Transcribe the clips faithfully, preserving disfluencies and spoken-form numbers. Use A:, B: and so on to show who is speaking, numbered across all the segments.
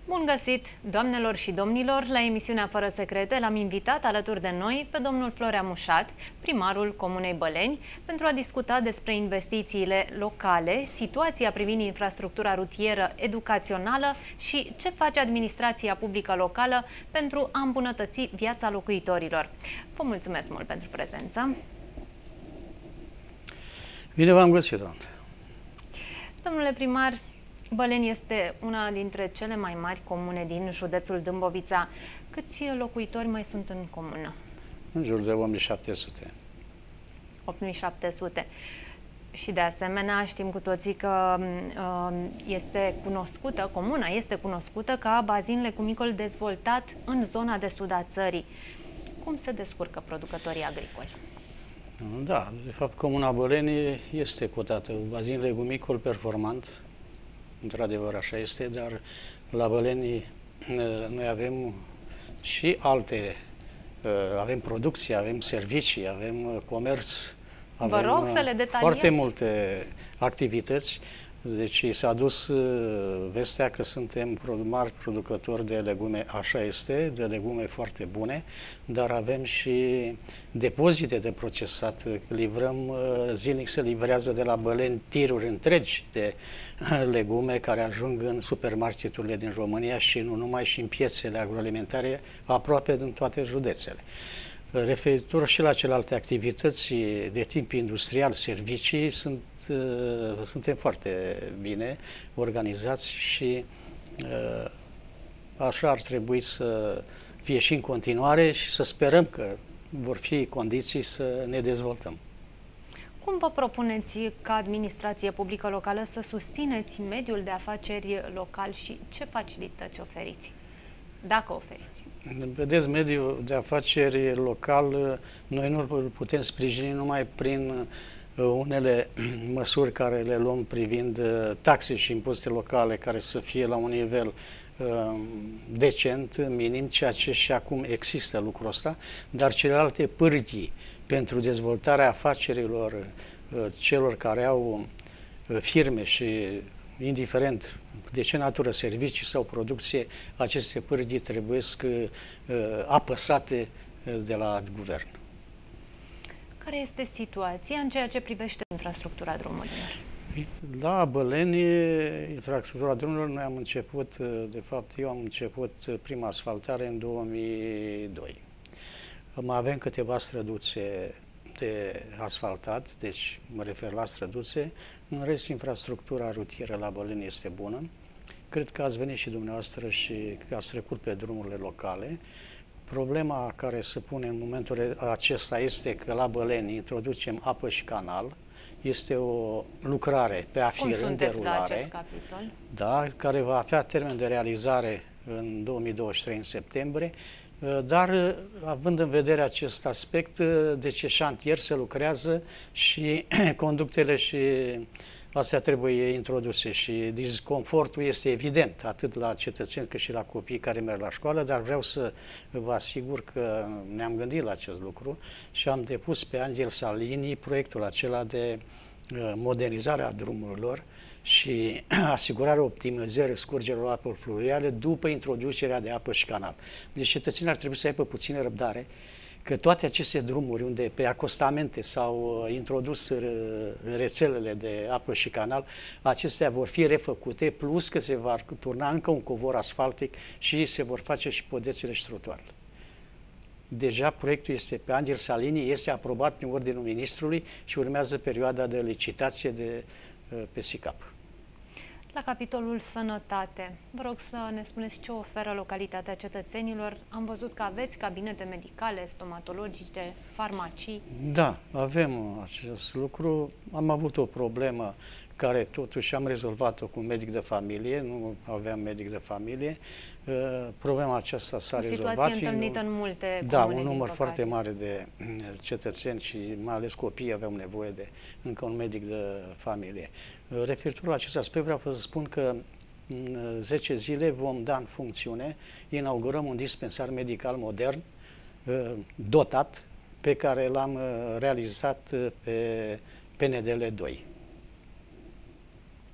A: Bun găsit, doamnelor și domnilor, la emisiunea Fără Secrete l-am invitat alături de noi pe domnul Florea Mușat, primarul Comunei Băleni, pentru a discuta despre investițiile locale, situația privind infrastructura rutieră educațională și ce face administrația publică locală pentru a îmbunătăți viața locuitorilor. Vă mulțumesc mult pentru prezență.
B: Bine v-am găsit, doamne.
A: Domnule primar, Băleni este una dintre cele mai mari comune din județul Dâmbovița. Câți locuitori mai sunt în comună?
B: În jur de opt mii șapte sute.
A: opt mii șapte sute. Și de asemenea știm cu toții că este cunoscută, comuna este cunoscută ca bazin legumicol dezvoltat în zona de sud a țării. Cum se descurcă producătorii agricoli?
B: Da, de fapt, Comuna Băleni este cotată bazin legumicol performant. Într-adevăr, așa este, dar la Băleni noi avem și alte, avem producție, avem servicii, avem comerț, avem
A: Vă rog să le detaliați.
B: Foarte multe activități. Deci s-a dus vestea că suntem mari producători de legume, așa este, de legume foarte bune, dar avem și depozite de procesat. Livrăm, zilnic se livrează de la Băleni tiruri întregi de legume care ajung în supermarketurile din România și nu numai, și în piețele agroalimentare aproape din toate județele. Referitor și la celelalte activități de timp industrial, servicii, sunt, uh, suntem foarte bine organizați și uh, așa ar trebui să fie și în continuare și să sperăm că vor fi condiții să ne dezvoltăm.
A: Cum vă propuneți ca administrație publică locală să susțineți mediul de afaceri local și ce facilități oferiți, dacă oferiți?
B: Vedeți, mediul de afaceri local, noi nu îl putem sprijini numai prin unele măsuri care le luăm privind taxe și impozite locale, care să fie la un nivel decent, minim, ceea ce și acum există lucrul ăsta, dar celelalte pârghii pentru dezvoltarea afacerilor celor care au firme și indiferent de ce natură, servicii sau producție, aceste pârghii trebuie uh, apăsate de la guvern.
A: Care este situația în ceea ce privește infrastructura drumurilor?
B: La Băleni, infrastructura drumurilor, noi am început, de fapt, eu am început prima asfaltare în două mii doi. Mai avem câteva străduțe de asfaltat, deci mă refer la străduțe. În rest, infrastructura rutieră la Băleni este bună. Cred că ați venit și dumneavoastră și că ați trecut pe drumurile locale. Problema care se pune în momentul acesta este că la Băleni introducem apă și canal. Este o lucrare pe afir în derulare, da, care va avea termen de realizare în două mii douăzeci și trei, în septembrie. Dar, având în vedere acest aspect, de ce șantier se lucrează și conductele și astea trebuie introduse și disconfortul este evident, atât la cetățeni cât și la copii care merg la școală, dar vreau să vă asigur că ne-am gândit la acest lucru și am depus pe Angel Salini proiectul acela de modernizare a drumurilor și asigurarea optimizării scurgerilor apelor fluviale după introducerea de apă și canal. Deci cetățenii ar trebui să aibă puțină răbdare, că toate aceste drumuri unde pe acostamente s-au introdus rețelele de apă și canal, acestea vor fi refăcute, plus că se va turna încă un covor asfaltic și se vor face și podețele și trotuarele. Deja proiectul este pe Angel Salini, este aprobat prin ordinul ministrului și urmează perioada de licitație de, pe SICAP.
A: La capitolul sănătate, vă rog să ne spuneți ce oferă localitatea cetățenilor. Am văzut că aveți cabinete medicale, stomatologice, farmacii.
B: Da, avem acest lucru. Am avut o problemă care totuși am rezolvat-o cu un medic de familie, nu aveam medic de familie. Uh, problema aceasta s-a rezolvat.
A: O situație întâlnită în multe
B: Da,
A: comune,
B: un număr foarte mare de cetățeni și mai ales copii aveau nevoie de încă un medic de familie. Uh, referitor la acest aspect, vreau să spun că în zece zile vom da în funcțiune, inaugurăm un dispensar medical modern, uh, dotat, pe care l-am uh, realizat uh, pe P N D L doi.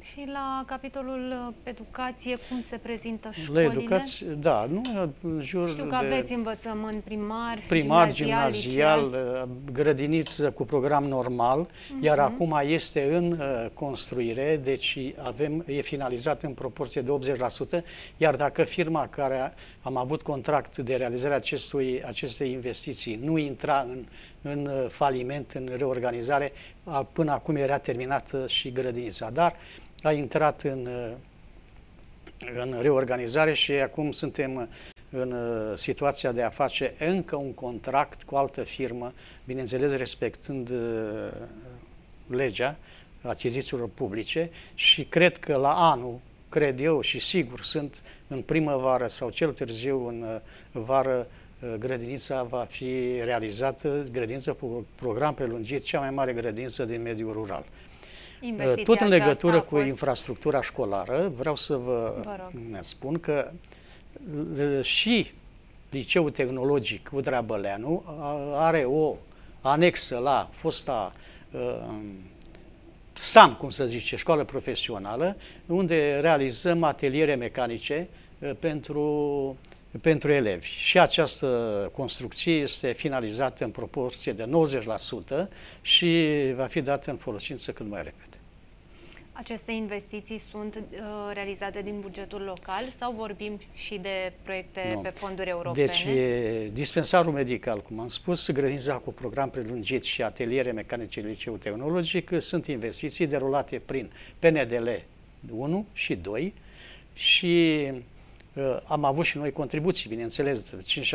A: Și la capitolul educație, cum se prezintă
B: La
A: școlile?
B: educație, da, nu, în jur
A: Știu că
B: de
A: aveți învățământ primar,
B: primar,
A: gimnazial,
B: gimnazial,
A: liceal.
B: grădiniță cu program normal,
A: Uh-huh.
B: iar acum este în uh, construire, deci avem, e finalizat în proporție de optzeci la sută, iar dacă firma care am avut contract de realizare acestui, acestei investiții nu intra în, în uh, faliment, în reorganizare, a, până acum era terminată și grădinița, dar a intrat în, uh, în reorganizare și acum suntem în uh, situația de a face încă un contract cu altă firmă, bineînțeles respectând uh, legea achizițiilor publice, și cred că la anul, cred eu și sigur sunt, în primăvară sau cel târziu în uh, vară, uh, grădinița va fi realizată, grădiniță cu program prelungit, cea mai mare grădiniță din mediul rural.
A: Investiția
B: Tot în legătură cu
A: fost...
B: infrastructura școlară, vreau să vă, vă spun că și Liceul Tehnologic Udrea Băleanu are o anexă la fosta uh, S A M, cum să zice, școală profesională, unde realizăm ateliere mecanice uh, pentru, pentru elevi. Și această construcție este finalizată în proporție de nouăzeci la sută și va fi dată în folosință cât mai repede.
A: Aceste investiții sunt uh, realizate din bugetul local sau vorbim și de proiecte no. pe fonduri europene?
B: Deci, e dispensarul medical, cum am spus, grădinița cu program prelungit și ateliere mecanice Liceul Tehnologic sunt investiții derulate prin P N D L unu și doi și uh, am avut și noi contribuții, bineînțeles, cinci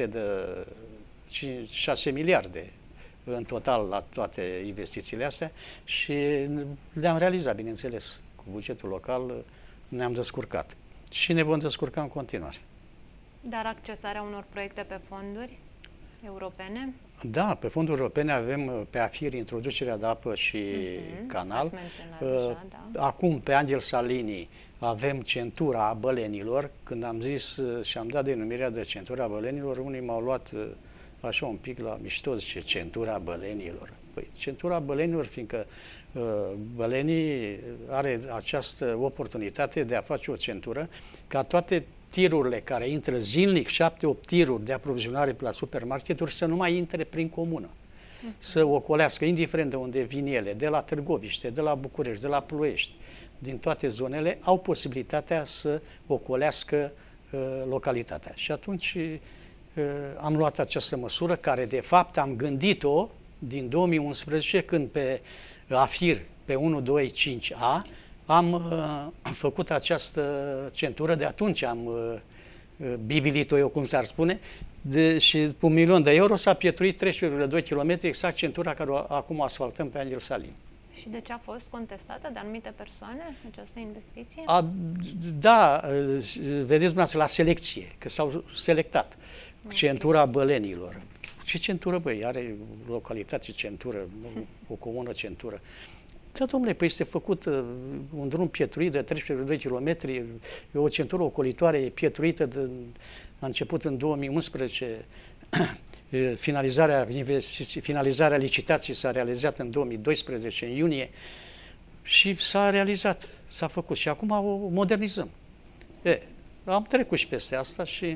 B: șase miliarde în total la toate investițiile astea și le-am realizat, bineînțeles, cu bugetul local ne-am descurcat și ne vom descurca în continuare.
A: Dar accesarea unor proiecte pe fonduri europene?
B: Da, pe fonduri europene avem pe AFIR introducerea de apă și uh-huh. canal.
A: Așa, da.
B: Acum, pe Angel Salini, avem centura Bălenilor. Când am zis și am dat denumirea de centura Bălenilor, unii m-au luat așa un pic la mișto, zice, centura Bălenilor. Păi, centura Bălenilor, fiindcă uh, Bălenii are această oportunitate de a face o centură ca toate tirurile care intră zilnic, șapte opt tiruri de aprovizionare la supermarketuri, să nu mai intre prin comună. Uh-huh. Să ocolească, indiferent de unde vin ele, de la Târgoviște, de la București, de la Ploiești, din toate zonele, au posibilitatea să ocolească uh, localitatea. Și atunci am luat această măsură care, de fapt, am gândit-o din două mii unsprezece, când pe AFIR, pe unu doi cinci A, am uh, făcut această centură. De atunci am uh, bibilit-o eu, cum s-ar spune, de, și cu un milion de euro s-a pietruit treisprezece virgulă doi kilometri, exact centura care o, acum o asfaltăm pe Angel Salini.
A: Și de ce a fost contestată de anumite persoane această investiție?
B: A, da, vedeți dumneavoastră la selecție, că s-au selectat. Centura Bălenilor. Ce centură, băi? Are localitate centură, o comună centură. Da, domnule, păi este făcut uh, un drum pietruit de treisprezece virgulă doi kilometri, o centură ocolitoare pietruită, de, a început în două mii unsprezece, finalizarea, finalizarea licitației s-a realizat în două mii doisprezece, în iunie, și s-a realizat, s-a făcut și acum o modernizăm. E, am trecut și peste asta și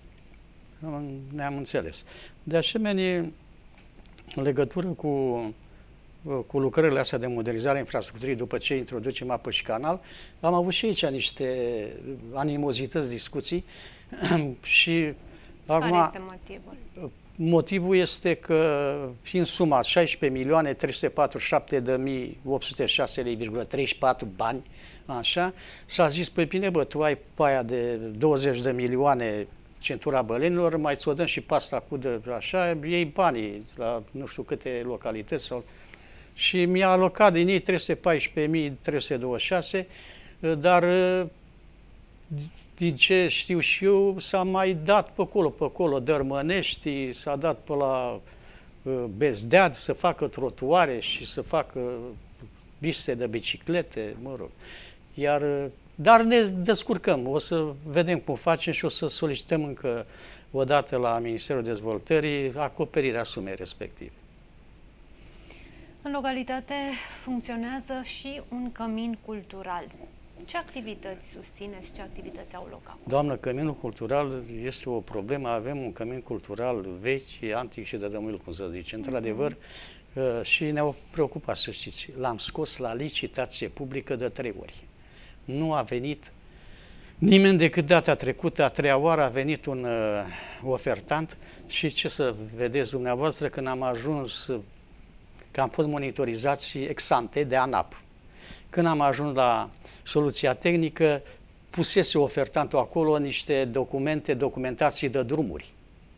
B: ne-am înțeles. De asemenea, în legătură cu, cu lucrările astea de modernizare a infrastructurii, după ce introducem apă și canal, am avut și aici niște animozități, discuții și
A: care
B: acum,
A: este motivul?
B: Motivul este că, fiind suma șaisprezece milioane trei sute patruzeci și șapte de mii opt sute șase lei virgulă treizeci și patru bani, așa, s-a zis, păi bine, bă, tu ai paia de douăzeci de milioane centura Bălenilor, mai ți-o dăm și pasta cu de așa, iei banii la nu știu câte localități sau... Și mi-a alocat din ei trei sute paisprezece mii trei sute douăzeci și șase, dar din ce știu și eu, s-a mai dat pe acolo, pe acolo, Dărmănești, s-a dat pe la uh, Bezdead să facă trotuare și să facă piste de biciclete, mă rog. Iar, dar ne descurcăm, o să vedem cum facem și o să solicităm încă o dată la Ministerul Dezvoltării acoperirea sumei respective.
A: În localitate funcționează și un cămin cultural. Ce activități susțineți, ce activități au loc acum?
B: Doamnă, căminul cultural este o problemă. Avem un cămin cultural vechi, antic și de dămâil, cum să zice. Într-adevăr, mm-hmm. și ne-au preocupat, să știți. L-am scos la licitație publică de trei ori. Nu a venit nimeni decât data trecută, a treia oară a venit un uh, ofertant și ce să vedeți dumneavoastră când am ajuns, că am fost monitorizați ex ante de ANAP. Când am ajuns la soluția tehnică, pusese ofertantul acolo niște documente, documentații de drumuri.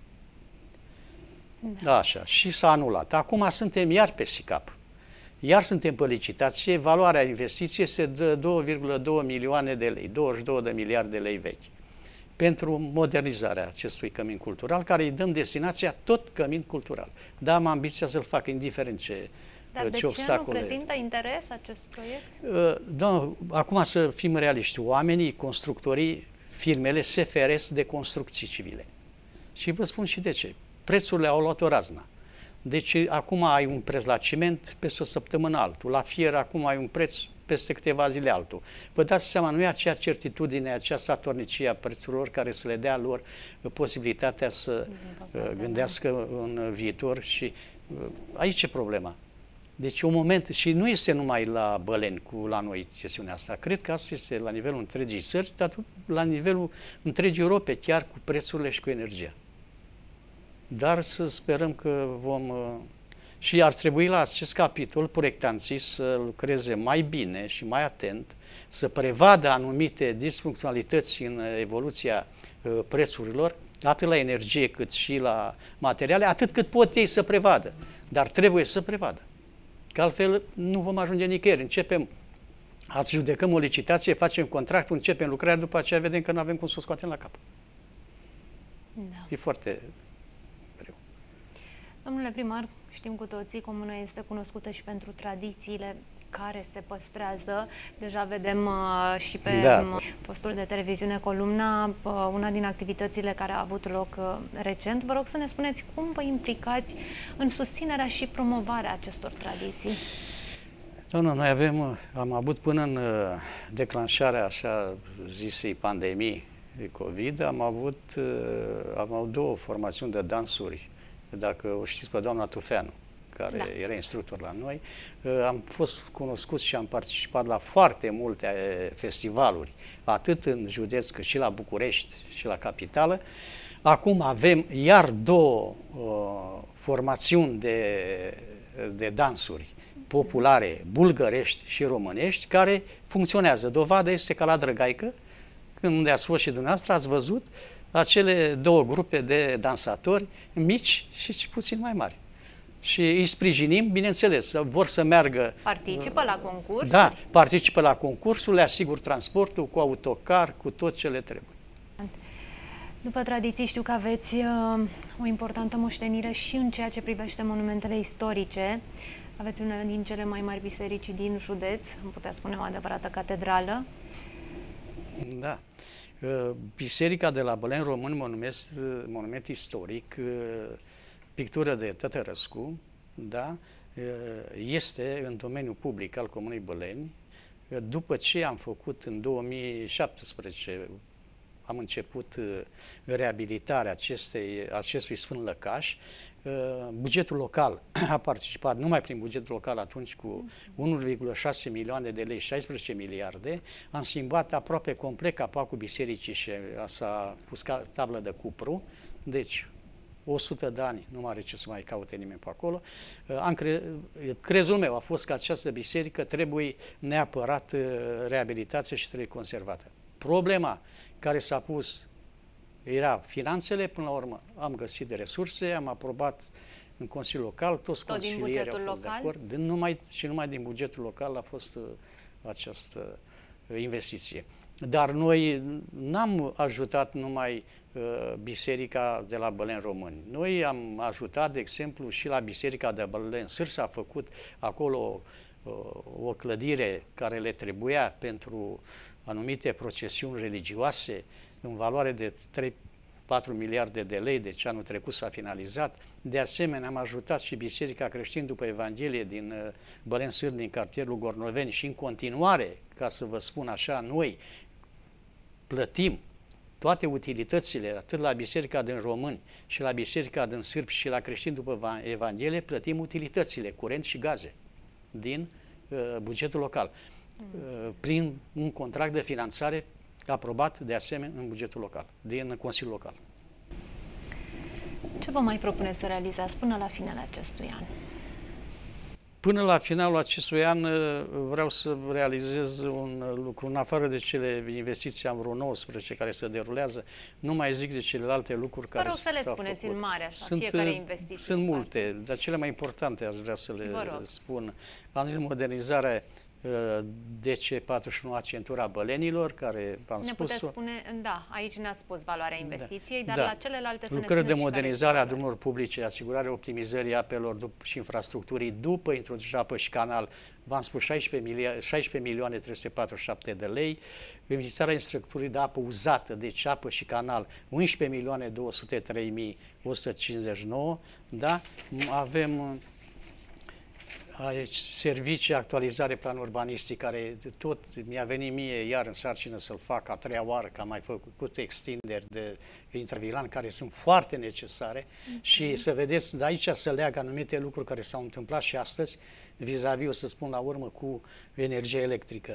B: Da. Așa, și s-a anulat. Acum suntem iar pe SICAP. Iar suntem pe licitație, valoarea investiției este de două virgulă doi milioane de lei, douăzeci și două de miliarde de lei vechi, pentru modernizarea acestui cămin cultural, care îi dăm destinația tot cămin cultural. Dar am ambiția să-l fac indiferent ce,
A: Dar
B: ce
A: de ce
B: obstacole.
A: nu prezintă interes acest proiect?
B: Da, acum să fim realiști, oamenii, constructorii, firmele se feresc de construcții civile. Și vă spun și de ce. Prețurile au luat o razna. Deci acum ai un preț la ciment peste o săptămână altul, la fier acum ai un preț peste câteva zile altul. Vă dați seama, nu e acea certitudine, acea statornicie a prețurilor care să le dea lor posibilitatea să gândească în viitor și aici e problema. Deci un moment, și nu este numai la Băleni cu la noi chestiunea asta, cred că asta este la nivelul întregii țări, dar la nivelul întregii Europe, chiar cu prețurile și cu energia. Dar să sperăm că vom... Și ar trebui la acest capitol proiectanții să lucreze mai bine și mai atent, să prevadă anumite disfuncționalități în evoluția prețurilor, atât la energie cât și la materiale, atât cât pot ei să prevadă. Dar trebuie să prevadă. Că altfel nu vom ajunge nicăieri. Începem, azi judecăm o licitație, facem contractul, începem lucrarea, după aceea vedem că nu avem cum să o scoatem la cap.
A: Da.
B: E foarte greu.
A: Domnule primar, știm cu toții, comuna este cunoscută și pentru tradițiile care se păstrează. Deja vedem uh, și pe da. postul de televiziune Columna, uh, una din activitățile care a avut loc uh, recent. Vă rog să ne spuneți cum vă implicați în susținerea și promovarea acestor tradiții.
B: Doamnă, noi avem, am avut până în uh, declanșarea așa zisei pandemii de COVID, am avut, uh, am avut două formațiuni de dansuri. Dacă o știți pe doamna Tufeanu, care da. era instructor la noi, am fost cunoscuți și am participat la foarte multe festivaluri, atât în județ cât și la București și la capitală. Acum avem iar două uh, formațiuni de, de dansuri populare bulgărești și românești care funcționează. Dovadă este ca la Drăgaică, când ați fost și dumneavoastră, ați văzut acele două grupe de dansatori mici și puțin mai mari. Și îi sprijinim, bineînțeles, vor să meargă...
A: Participă la concursuri?
B: Da, participă la concursuri, le asigur transportul cu autocar, cu tot ce le trebuie.
A: După tradiții, știu că aveți uh, o importantă moștenire și în ceea ce privește monumentele istorice. Aveți una din cele mai mari biserici din județ, am putea spune o adevărată catedrală.
B: Da. Biserica de la Băleni Român, monument, monument istoric, pictură de Tătărăscu, da, este în domeniul public al Comunei Băleni. După ce am făcut în două mii șaptesprezece, am început reabilitarea acestei, acestui Sfânt Lăcaș, bugetul local a participat numai prin bugetul local atunci cu unu virgulă șase milioane de lei, șaisprezece miliarde. Am schimbat aproape complet capacul bisericii și s-a pus tablă de cupru, deci o sută de ani nu mai are ce să mai caute nimeni pe acolo. Am cre... Crezul meu a fost că această biserică trebuie neapărat reabilitată și trebuie conservată. Problema care s-a pus era finanțele, până la urmă am găsit de resurse, am aprobat în Consiliul Local, toți
A: Tot
B: consilierii au fost
A: local?
B: de acord, din numai, și numai din bugetul local a fost uh, această uh, investiție. Dar noi n-am ajutat numai uh, biserica de la Băleni Români. Noi am ajutat, de exemplu, și la biserica de Băleni Sâr, s-a făcut acolo uh, o clădire care le trebuia pentru anumite procesiuni religioase, în valoare de trei patru miliarde de lei, deci anul trecut s-a finalizat. De asemenea, am ajutat și Biserica Creștin după Evanghelie din Bălen Sârb, din cartierul Gornoveni și în continuare, ca să vă spun așa, noi plătim toate utilitățile, atât la Biserica din Români și la Biserica din Sârb și la Creștin după Evanghelie, plătim utilitățile, curent și gaze din uh, bugetul local, uh, prin un contract de finanțare aprobat de asemenea în bugetul local, din Consiliul Local.
A: Ce vă mai propuneți să realizați până la finalul acestui an?
B: Până la finalul acestui an vreau să realizez un lucru, în afară de cele investiții, am vreo nouăsprezece care se derulează, nu mai zic de celelalte lucruri care s-au făcut.
A: Vă rog să le spuneți în mare, așa,
B: sunt,
A: fiecare investiție.
B: Sunt multe, dar cele mai importante aș vrea să le spun. Am zis modernizarea D C patruzeci și unu A centura Bălenilor, care v-am spus-o.
A: Ne puteți spune, da, aici ne-a spus valoarea investiției,
B: da,
A: dar
B: da.
A: la celelalte să
B: lucrări
A: ne
B: de modernizare a drumurilor publice, asigurarea optimizării apelor și infrastructurii după introducerea apă și canal, v-am spus șaisprezece milioane trei sute patruzeci și șapte de lei, înființarea infrastructurii de apă uzată, deci apă și canal, unsprezece milioane două sute trei mii o sută cincizeci și nouă, da? Avem aici servicii, actualizare, plan urbanistic, care tot mi-a venit mie iar în sarcină să-l fac a treia oară, că am mai făcut extinderi de intravilan, care sunt foarte necesare mm-hmm. și să vedeți, de aici să leagă anumite lucruri care s-au întâmplat și astăzi, vis-a-vis, o să spun la urmă, cu energie electrică.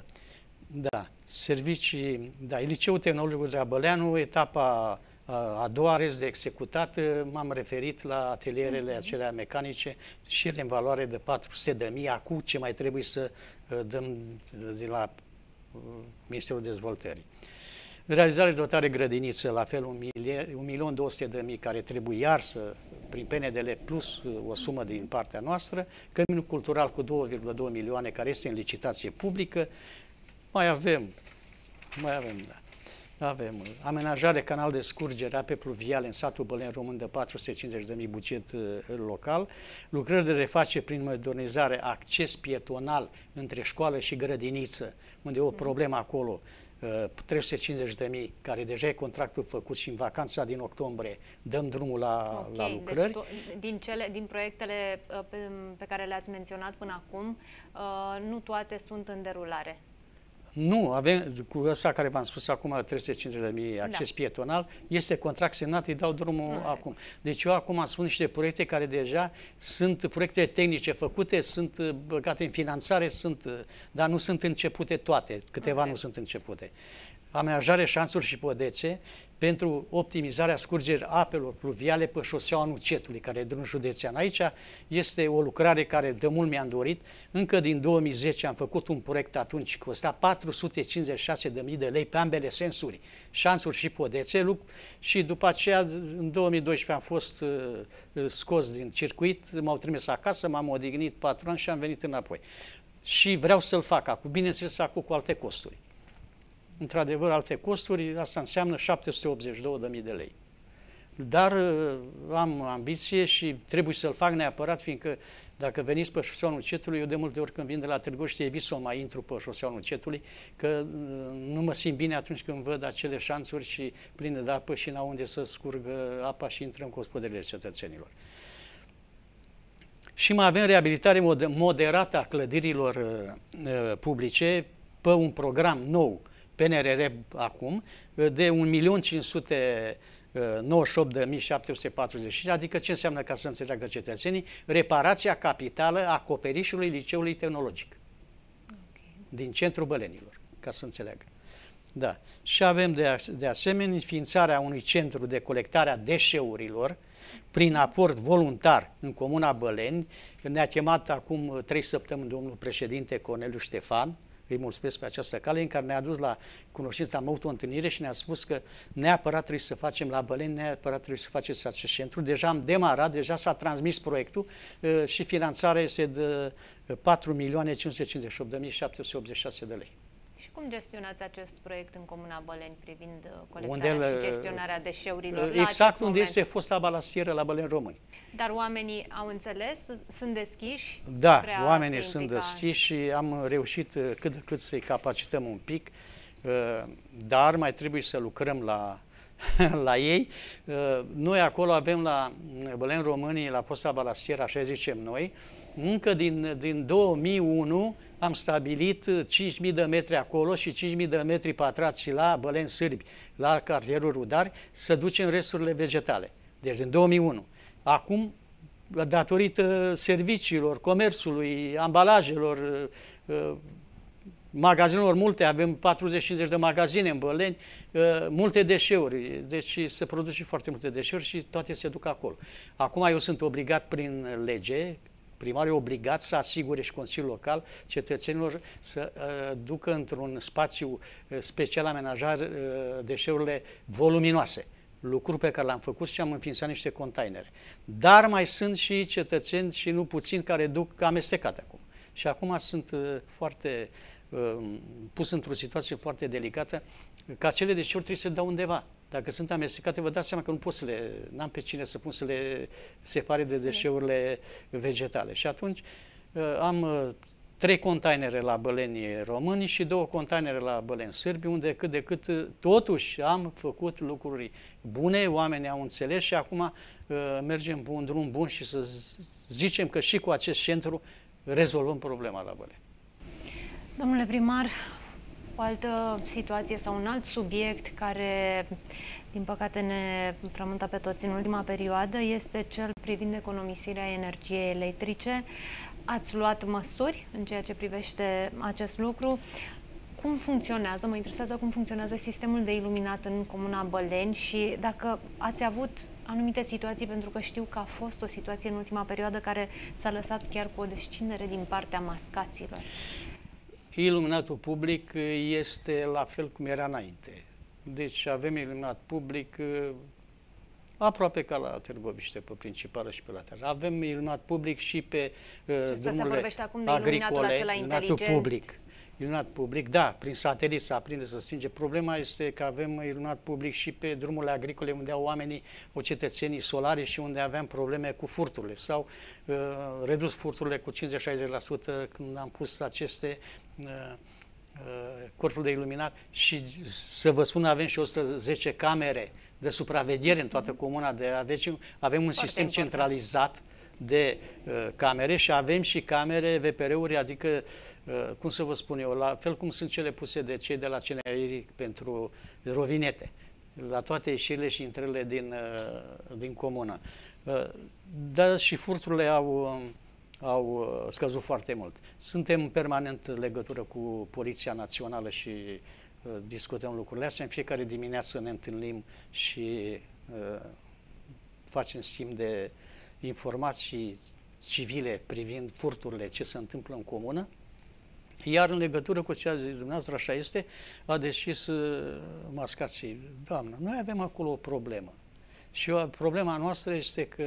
B: Da, servicii, da, Liceul Tehnologic de la Băleanu, etapa a doua rest de executat, m-am referit la atelierele mm-hmm. acelea mecanice și ele în valoare de patru sute de mii. Acum ce mai trebuie să dăm de la Ministerul Dezvoltării. Realizare și dotare grădiniță, la fel un milion două sute de mii care trebuie iar să, prin P N D L plus o sumă din partea noastră, Căminul Cultural cu două virgulă doi milioane care este în licitație publică. Mai avem, mai avem, da. Avem amenajare canal de scurgere, ape pluviale în satul Bălen Român de patru sute cincizeci de mii buget uh, local, lucrări de refacere prin modernizare, acces pietonal între școală și grădiniță, unde e o problemă acolo, uh, trei sute cincizeci de mii, care deja e contractul făcut și în vacanța din octombrie dăm drumul la, okay, la lucrări.
A: Deci, din, cele, din proiectele uh, pe, pe care le-ați menționat până acum, uh, nu toate sunt în derulare.
B: Nu, avem, cu ăsta care v-am spus acum, trei sute cincizeci de mii acces da. pietonal, este contract semnat, îi dau drumul ah, acum. Deci eu acum am spus niște proiecte care deja sunt proiecte tehnice făcute, sunt băgate în finanțare, sunt, dar nu sunt începute toate, câteva okay. nu sunt începute. Amenajare, șanțuri și podețe pentru optimizarea scurgerii apelor pluviale pe șoseaua Nucetului, care e drum județean. Aici este o lucrare care de mult mi-am dorit. Încă din două mii zece am făcut un proiect atunci, costa patru sute cincizeci și șase de mii de lei pe ambele sensuri, șanțuri și podețe, și după aceea, în două mii doisprezece am fost uh, scos din circuit, m-au trimis acasă, m-am odihnit patru ani și am venit înapoi. Și vreau să-l fac acum, bineînțeles acum cu alte costuri. Într-adevăr, alte costuri, asta înseamnă șapte sute optzeci și două de mii de lei. Dar am ambiție și trebuie să-l fac neapărat, fiindcă dacă veniți pe șoseaua Nucetului, eu de multe ori când vin de la Târgu Jiu, evit să mai intru pe șoseaua Nucetului, că nu mă simt bine atunci când văd acele șanțuri și pline de apă și n-au unde să scurgă apa și intră în gospodările cetățenilor. Și mai avem reabilitare moderată a clădirilor uh, publice pe un program nou, P N R R acum, de un milion cinci sute nouăzeci și opt de mii șapte sute patruzeci și cinci, adică ce înseamnă, ca să înțeleagă cetățenii, reparația capitală a acoperișului Liceului Tehnologic okay. din centrul Bălenilor, ca să înțeleagă. Da. Și avem de, de asemenea înființarea unui centru de colectare a deșeurilor prin aport voluntar în comuna Băleni. Ne-a chemat acum trei săptămâni domnul președinte Corneliu Ștefan, îi mulțumesc pe această cale, în care ne-a dus la cunoștință, am avut o întâlnire și ne-a spus că neapărat trebuie să facem la Băleni, neapărat trebuie să faceți acest centru. Deja am demarat, deja s-a transmis proiectul uh, și finanțarea este de patru milioane cinci sute cincizeci și opt de mii șapte sute optzeci și șase de lei. Și
A: cum gestionați acest proiect în comuna Băleni privind colectarea unde și gestionarea deșeurilor?
B: Exact unde este fosta balastieră la Băleni Români.
A: Dar oamenii au înțeles? Sunt deschiși?
B: Da, oamenii sunt deschiși și am reușit cât de cât să-i capacităm un pic, dar mai trebuie să lucrăm la la ei. Noi acolo avem la Băleni Românii, la Posta Balastiera, așa zicem noi, încă din, din două mii unu am stabilit cinci mii de metri acolo și cinci mii de metri pătrați la Băleni Sârbi, la cartierul Rudari, să ducem resturile vegetale. Deci din două mii unu. Acum, datorită serviciilor, comerțului, ambalajelor, magazinelor multe, avem patruzeci cincizeci de magazine în Băleni, multe deșeuri, deci se produce foarte multe deșeuri și toate se duc acolo. Acum eu sunt obligat prin lege, primarul e obligat să asigure și Consiliul Local cetățenilor să uh, ducă într-un spațiu uh, special amenajat uh, deșeurile voluminoase. Lucru pe care l-am făcut și am înființat niște containere. Dar mai sunt și cetățeni și nu puțini care duc amestecate acum. Și acum sunt uh, foarte uh, pus într-o situație foarte delicată, că acele deșeuri trebuie să dau undeva. Dacă sunt amestecate, vă dați seama că nu pot să le, n-am pe cine să pun să le separe de deșeurile vegetale. Și atunci uh, am uh, trei containere la Băleni Români și două containere la Băleni Sârbi, unde cât de cât uh, totuși am făcut lucruri bune, oamenii au înțeles și acum uh, mergem pe un drum bun și să zicem că și cu acest centru rezolvăm problema la Băleni.
A: Domnule primar, o altă situație sau un alt subiect care, din păcate, ne frământă pe toți în ultima perioadă este cel privind economisirea energiei electrice. Ați luat măsuri în ceea ce privește acest lucru? Cum funcționează? Mă interesează cum funcționează sistemul de iluminat în Comuna Băleni și dacă ați avut anumite situații, pentru că știu că a fost o situație în ultima perioadă care s-a lăsat chiar cu o descindere din partea mascaților.
B: Iluminatul public este la fel cum era înainte. Deci avem iluminat public aproape ca la Târgoviște, pe principală și pe lateral. Avem iluminat public și pe uh, drumurile agricole, iluminatul public. Iluminat public, da, prin satelit se aprinde, se stinge. Problema este că avem iluminat public și pe drumurile agricole unde au oamenii, au cetățenii solari și unde aveam probleme cu furturile. S-au uh, redus furturile cu cincizeci șaizeci la sută când am pus aceste uh, uh, corpuri de iluminat și să vă spun, avem și o sută zece camere de supraveghere în toată comuna de Aveciu. Avem un Foarte sistem important. centralizat de uh, camere și avem și camere V P R-uri, adică Uh, cum să vă spun eu, la fel cum sunt cele puse de cei de la C N I pentru rovinete, la toate ieșirile și intrările din, uh, din comună. Uh, dar și furturile au, au scăzut foarte mult. Suntem în permanent legătură cu Poliția Națională și uh, discutăm lucrurile astea. În fiecare dimineață ne întâlnim și uh, facem schimb de informații civile privind furturile, ce se întâmplă în comună. Iar în legătură cu ceea ce dumneavoastră așa este, a deschis uh, mascații. Doamnă, noi avem acolo o problemă. Și o, problema noastră este că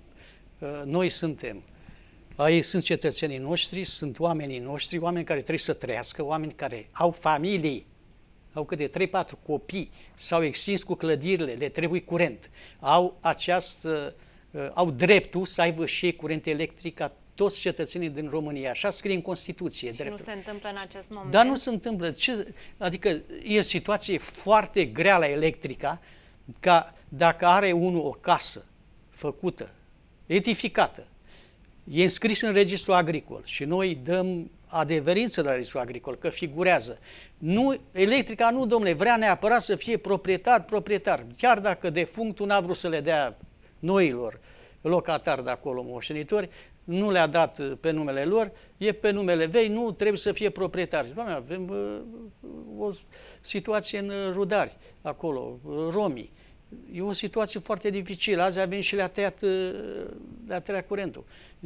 B: uh, noi suntem, aici sunt cetățenii noștri, sunt oamenii noștri, oameni care trebuie să trăiască, oameni care au familii, au câte trei patru copii, s-au extins cu clădirile, le trebuie curent, au această, uh, au dreptul să aibă și ei curent electric ca toți cetățenii din România. Așa scrie în Constituție.
A: Și dreptul. Nu se întâmplă în acest moment.
B: Dar nu se întâmplă. Ce, adică e o situație foarte grea la electrica, ca dacă are unul o casă făcută, edificată, e înscris în registrul agricol și noi dăm adeverință la registrul agricol, că figurează. Nu, electrica nu, domnule, vrea neapărat să fie proprietar, proprietar. Chiar dacă defunctul n-a vrut să le dea noilor locatari de acolo, moștenitori, nu le-a dat pe numele lor, e pe numele vei, nu trebuie să fie proprietari. Doamne, avem uh, o situație în Rudari, acolo, romii. E o situație foarte dificilă. Azi avem și le-a tăiat, le-a tăiat curentul.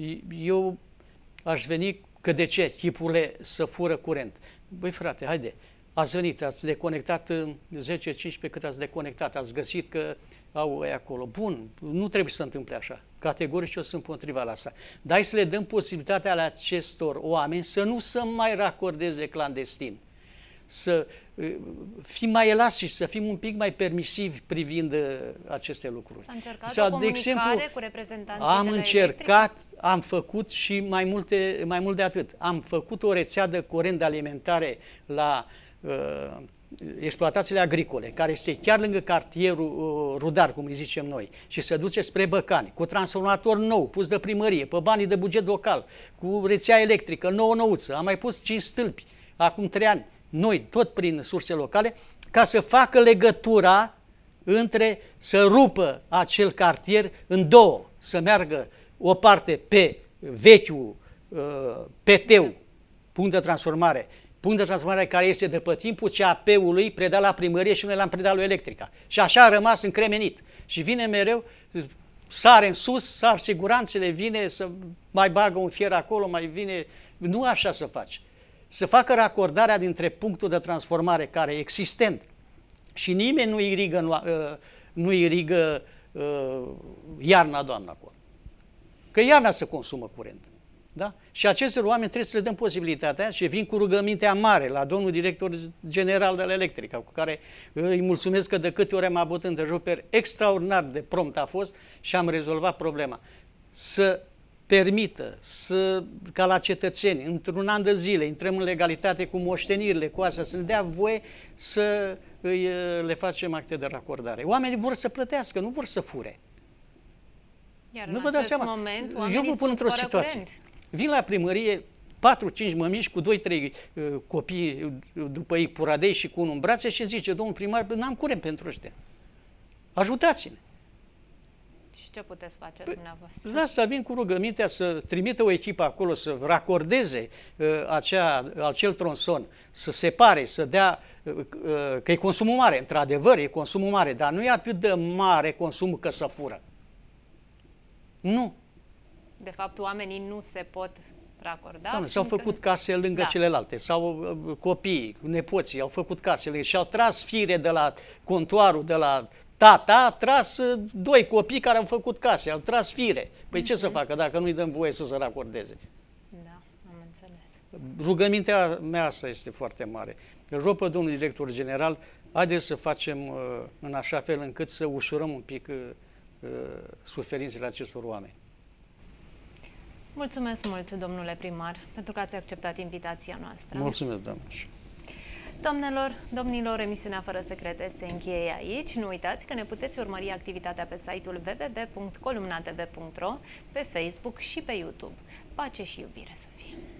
B: Eu aș veni, că de ce? Chipurile să fură curent. Băi frate, haide, ați venit, ați deconectat zece cincisprezece cât ați deconectat, ați găsit că au ei acolo. Bun, nu trebuie să se întâmple așa. Categoric eu sunt împotriva la asta. Dar hai să le dăm posibilitatea ale acestor oameni să nu să mai racordeze clandestin. Să fim mai elastici, să fim un pic mai permisivi privind aceste lucruri.
A: S-a încercat
B: Sau,
A: o comunicare
B: de exemplu,
A: cu reprezentanții
B: am
A: de la
B: încercat,
A: electric?
B: am făcut și mai, multe, mai mult de atât. Am făcut o rețea de curent de alimentare la uh, exploatațiile agricole, care este chiar lângă cartierul Rudar, cum îi zicem noi, și se duce spre Băcani, cu transformator nou, pus de primărie, pe banii de buget local, cu rețea electrică, nouă nouță, am mai pus cinci stâlpi, acum trei ani, noi, tot prin surse locale, ca să facă legătura între, să rupă acel cartier în două, să meargă o parte pe vechiul uh, P T-ul, punct de transformare, punct de transformare care este de pe timpul C A P-ului predat la primărie și noi l-am predat lui Electrica. Și așa a rămas încremenit. Și vine mereu, sare în sus, sar siguranțele, vine să mai bagă un fier acolo, mai vine... Nu așa să faci. Să facă racordarea dintre punctul de transformare care e existent și nimeni nu irigă, nu, nu irigă uh, iarna, doamnă, acolo. Că iarna se consumă curent. Da? Și acestor oameni trebuie să le dăm posibilitatea și vin cu rugămintea mare la domnul director general de la Electrica, cu care îi mulțumesc că de câte ori am avut întreruperi, extraordinar de prompt a fost și am rezolvat problema. Să permită să, ca la cetățeni, într-un an de zile, intrăm în legalitate cu moștenirile, cu astea, să ne dea voie să îi, le facem acte de racordare. Oamenii vor să plătească, nu vor să fure.
A: Iar
B: nu
A: în
B: vă dați
A: acest
B: seama.
A: moment,
B: Eu vă pun într-o situație.
A: Curent.
B: Vin la primărie patru cinci mămiși cu doi trei uh, copii după ei, puradei și cu unul în brațe și zice, domnul primar, n-am curent pentru ăștia. Ajutați-ne.
A: Și ce puteți face
B: Păi,
A: dumneavoastră?
B: lasă, vin cu rugămintea să trimită o echipă acolo să racordeze uh, acea, acel tronson, să separe, să dea, uh, uh, că e consumul mare, într-adevăr e consumul mare, dar nu e atât de mare consumul că să fură. Nu.
A: De fapt, oamenii nu se pot racorda.
B: Doamne, s-au făcut case lângă
A: da.
B: celelalte, sau uh, copiii, nepoții, au făcut casele și au tras fire de la contoarul, de la tata, a tras uh, doi copii care au făcut case, au tras fire. Păi mm-hmm. ce să facă dacă nu-i dăm voie să se racordeze?
A: Da, am înțeles.
B: Rugămintea mea asta este foarte mare. Îl rog pe domnul director general, haideți să facem uh, în așa fel încât să ușurăm un pic uh, uh, suferințele acestor oameni.
A: Mulțumesc mult, domnule primar, pentru că ați acceptat invitația noastră.
B: Mulțumesc, doamnă.
A: Doamnelor, domnilor, emisiunea Fără Secrete se încheie aici. Nu uitați că ne puteți urmări activitatea pe site-ul w w w punct columna t v punct r o, pe Facebook și pe YouTube. Pace și iubire să fie!